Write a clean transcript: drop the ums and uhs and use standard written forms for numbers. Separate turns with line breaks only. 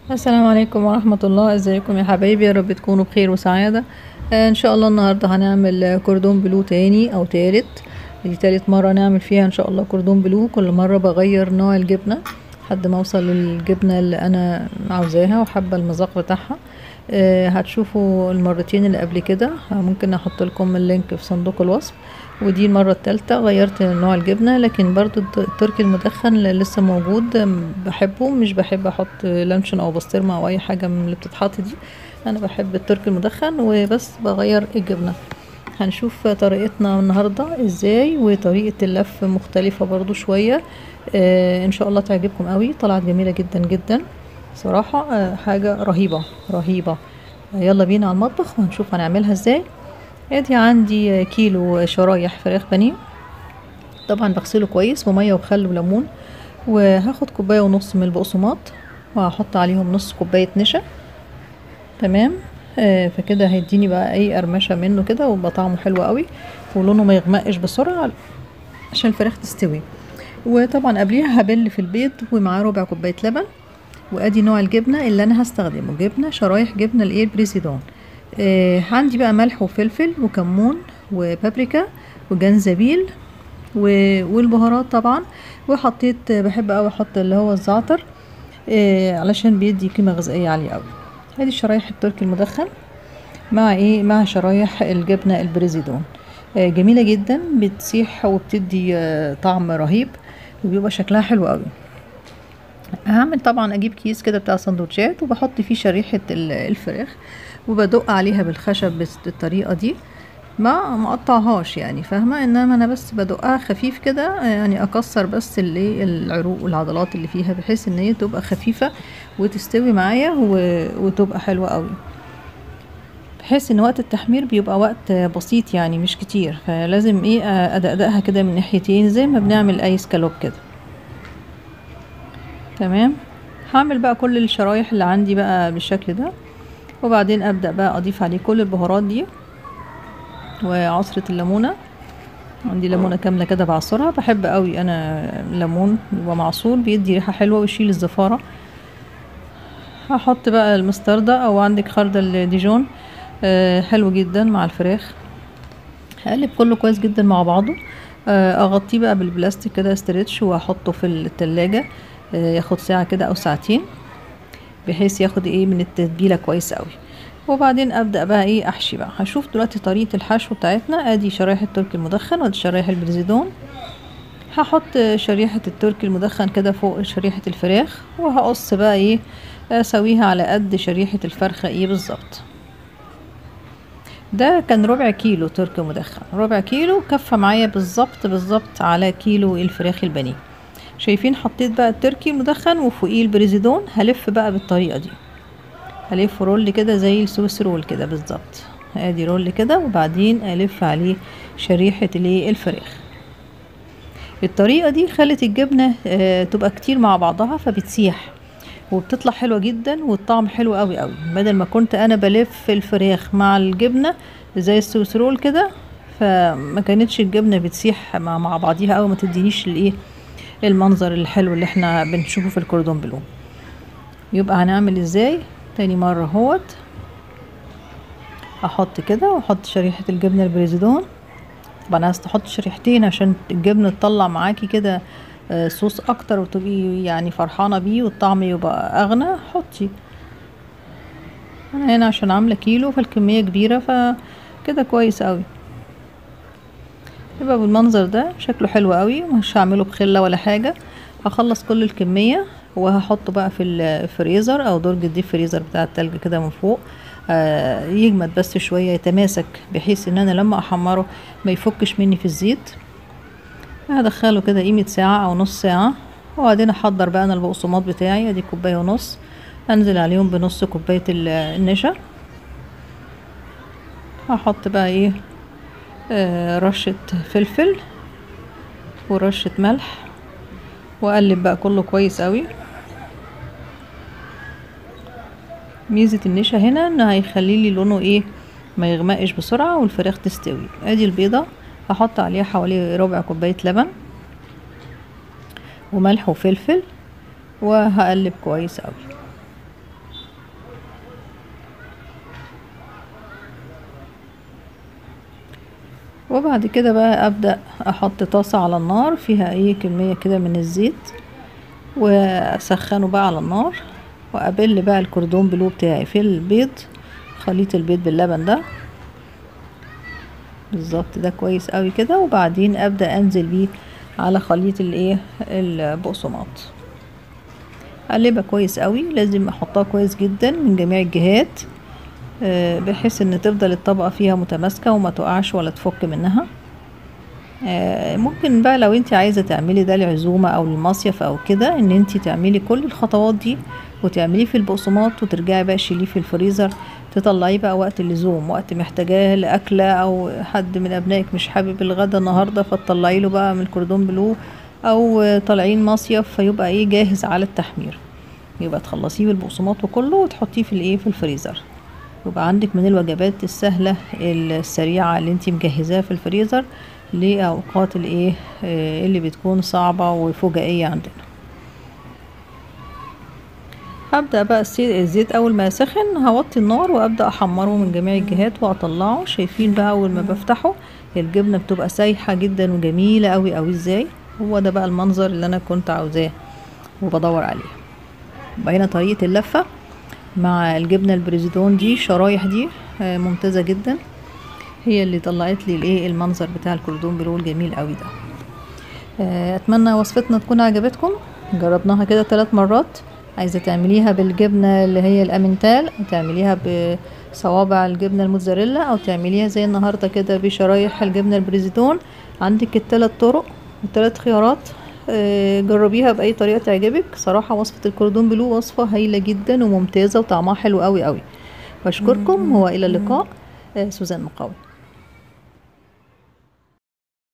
السلام عليكم ورحمة الله. ازيكم يا حبايبي؟ يا رب تكونوا بخير وسعادة. ان شاء الله النهاردة هنعمل كوردون بلو تاني او تالت. دي تالت مرة نعمل فيها ان شاء الله كوردون بلو. كل مرة بغير نوع الجبنة لحد ما اوصل للجبنة اللي انا عاوزاها وحابة المذاق بتاعها. هتشوفوا المرتين اللي قبل كده، ممكن احط لكم اللينك في صندوق الوصف. ودي المرة التالتة غيرت نوع الجبنة، لكن برضو التركي المدخن لسه موجود، بحبه. مش بحب احط لانشون او بسطرمة او اي حاجة من اللي بتتحط دي. انا بحب التركي المدخن وبس بغير الجبنة. هنشوف طريقتنا النهاردة ازاي، وطريقة اللف مختلفة برضو شوية. ان شاء الله تعجبكم قوي. طلعت جميلة جدا جدا صراحة. حاجة رهيبة رهيبة. يلا بينا على المطبخ وهنشوف هنعملها ازاي. ادي عندي كيلو شرايح فراخ بانيه. طبعا بغسله كويس بميه وخل وليمون. وهاخد كوبايه ونص من البقسماط وهحط عليهم نص كوبايه نشا. تمام. فكده هيديني بقى اي قرمشه منه كده، ويبقى طعمه حلو قوي ولونه ما يغمقش بسرعه عشان الفراخ تستوي. وطبعا قبليها هبل في البيض ومعاه ربع كوبايه لبن. وادي نوع الجبنه اللي انا هستخدمه، جبنه شرايح، جبنه الايه البريسيدون. عندي بقى ملح وفلفل وكمون وبابريكا وجنزبيل والبهارات طبعا. وحطيت، بحب اوي احط اللي هو الزعتر، علشان بيدي قيمه غذائيه عاليه قوي. ادي شرايح التركي المدخن مع شرايح الجبنه البريزيدون. جميله جدا، بتسيح وبتدي طعم رهيب وبيبقى شكلها حلو قوي. هعمل طبعا اجيب كيس كده بتاع سندوتشات وبحط فيه شريحه الفراخ وبدق عليها بالخشب بالطريقه دي. ما مقطعهاش يعني، فاهمه؟ انما انا بس بدقها خفيف كده، يعني اكسر بس العروق والعضلات اللي فيها بحيث ان هي تبقى خفيفه وتستوي معايا وتبقى حلوه قوي. بحيث ان وقت التحمير بيبقى وقت بسيط يعني مش كتير، فلازم ادقدقها كده من ناحيتين زي ما بنعمل اي سكالوب كده. تمام. هعمل بقى كل الشرايح اللي عندي بقى بالشكل ده، وبعدين ابدأ بقى اضيف عليه كل البهارات دي وعصرة الليمونة. عندي ليمونة كاملة كده بعصرها، بحب قوي انا الليمون يبقى معصور، بيدي ريحة حلوة ويشيل الزفارة. هحط بقى المستردة او عندك خردل ديجون، حلو جدا مع الفراخ. هقلب كله كويس جدا مع بعضه. اغطيه بقى بالبلاستيك كده استرتش واحطه في التلاجة، ياخد ساعة كده او ساعتين بحيث ياخد من التتبيلة كويس قوي. وبعدين ابدأ بقى احشي بقى. هشوف دلوقتي طريقة الحشو بتاعتنا. ادي شرايح التركي المدخن وادي شرايح البريزيدون. هحط شريحة التركي المدخن كده فوق شريحة الفراخ، وهقص بقى اسويها على قد شريحة الفرخة بالظبط. ده كان ربع كيلو تركي مدخن، ربع كيلو كفة معايا بالظبط بالظبط على كيلو الفراخ البانيه. شايفين؟ حطيت بقى التركي المدخن وفوقيه البريزيدون. هلف بقى بالطريقة دي، هلف رول كده زي السويس رول كده بالظبط. ادي رول كده وبعدين الف عليه شريحة الفراخ. الطريقة دي خلت الجبنة تبقى كتير مع بعضها فبتسيح وبتطلع حلوة جدا والطعم حلو قوي قوي، بدل ما كنت انا بلف الفراخ مع الجبنة زي السويس رول كده، فما كانتش الجبنة بتسيح مع بعضيها او ما تدينيش المنظر الحلو اللي احنا بنشوفه في الكوردون بلو. يبقى هنعمل ازاي تاني مرة؟ اهوت احط كده واحط شريحة الجبنة البريزيدون. طبعا عايز تحط شريحتين عشان الجبنة تطلع معاكي كده صوص اكتر وتبقي يعني فرحانة بيه والطعم يبقى اغنى. حطي. انا هنا عشان عاملة كيلو فالكمية كبيرة فكده كويس قوي. يبقى بالمنظر ده شكله حلو قوي. مش هعمله بخلة ولا حاجة. هخلص كل الكمية وهحطه بقى في الفريزر او درج الديب فريزر بتاع التلج كده من فوق، يجمد بس شوية يتماسك بحيث ان انا لما احمره ما يفكش مني في الزيت. هدخله كده قيمة ساعة او نص ساعة. وبعدين احضر بقى انا البقسماط بتاعي. ادي كوباية ونص، انزل عليهم بنص كوباية النشا. هحط بقى رشة فلفل ورشة ملح واقلب بقى كله كويس قوي. ميزة النشا هنا ان هيخلي لي لونه ما يغمقش بسرعة والفراخ تستوي. ادي البيضة هحط عليها حوالي ربع كوباية لبن وملح وفلفل وهقلب كويس قوي. وبعد كده بقى ابدأ احط طاسة على النار فيها اي كمية كده من الزيت، واسخنه بقى على النار، وابل بقى الكوردون بلو بتاعي في البيض، خليط البيض باللبن ده بالظبط ده كويس قوي كده. وبعدين ابدأ انزل بيه على خليط الايه البقسماط، اقلبها كويس قوي، لازم احطها كويس جدا من جميع الجهات بحيث ان تفضل الطبقة فيها متماسكة وما تقعش ولا تفك منها. ممكن بقى لو انت عايزة تعملي ده لعزومة او للمصيف او كده، ان انت تعملي كل الخطوات دي وتعمليه في البقسماط، وترجعي بقى تشيليه في الفريزر، تطلعيه بقى وقت اللزوم، وقت محتاجاه لأكلة، او حد من ابنائك مش حابب الغدا النهاردة فتطلعي له بقى من الكوردون بلو، او طالعين مصيف فيبقى ايه جاهز على التحمير، يبقى تخلصيه بالبقسماط وكله وتحطيه في الايه في الفريزر، يبقى عندك من الوجبات السهلة السريعة اللي انتي مجهزاها في الفريزر لأوقات الايه اللي بتكون صعبة وفجائية عندنا. هبدأ بقى الزيت اول ما يسخن هوطي النار وابدأ احمره من جميع الجهات واطلعه. شايفين بقى اول ما بفتحه الجبنة بتبقى سايحة جدا وجميلة قوي قوي ازاي. هو ده بقى المنظر اللي انا كنت عاوزاه وبدور عليه. بقى هنا طريقة اللفة مع الجبنة البريزيدون دي، شرايح دي ممتازة جدا، هي اللي طلعت لي الايه المنظر بتاع الكوردون بلو الجميل قوي ده. اتمنى وصفتنا تكون عجبتكم. جربناها كده 3 مرات. عايزة تعمليها بالجبنة اللي هي الامنتال، تعمليها بصوابع الجبنة الموتزاريلا، او تعمليها زي النهاردة كده بشرايح الجبنة البريزيدون. عندك ال3 طرق و3 خيارات، جربيها باي طريقة تعجبك. صراحة وصفة الكوردون بلو وصفة هايلة جدا وممتازة وطعمها حلو قوي قوي. بشكركم، هو الى اللقاء. سوزان مقاوي.